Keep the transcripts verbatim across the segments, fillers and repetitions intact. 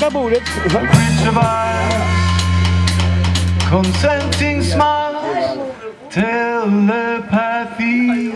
Passa bordet. Consenting smiles, telepathy.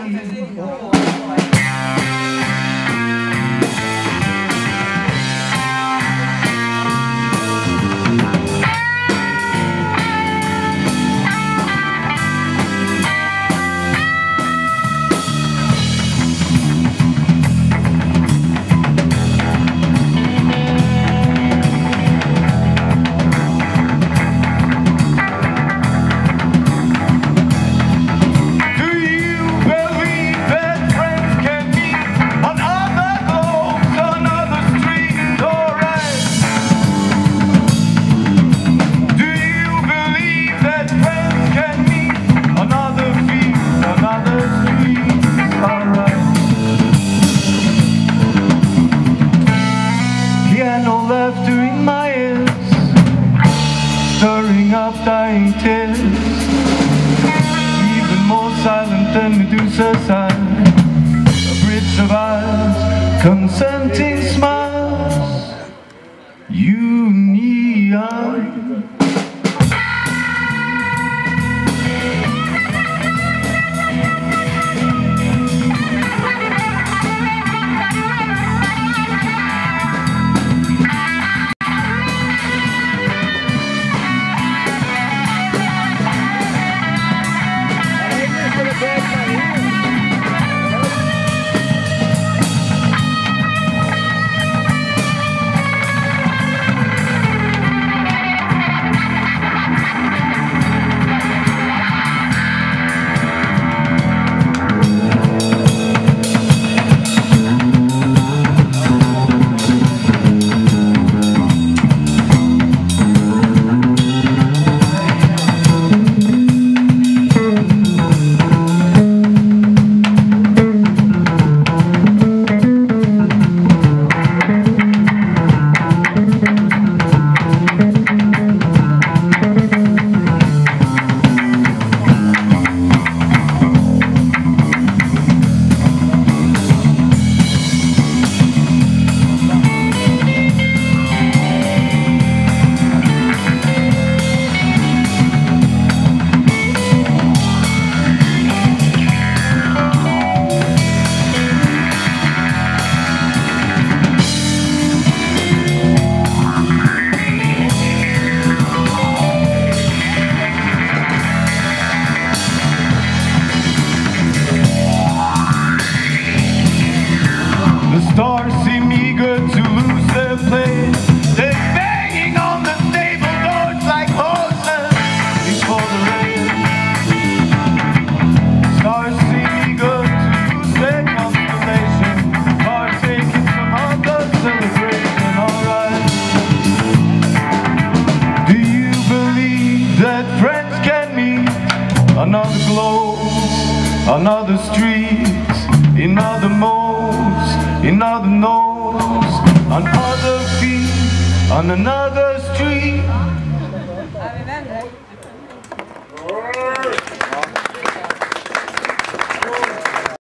Laughter in my ears, stirring up dying tears, even more silent than Medusa's eyes. A bridge of eyes, consenting smiles, you, me, I. Stars seem eager to lose their place. They're banging on the stable doors like horses before the rain. Stars seem eager to lose their constellation, partaking from other celebration. Alright. Do you believe that friends can meet another globe, another street, another modes, in other notes, on other feet, on another street?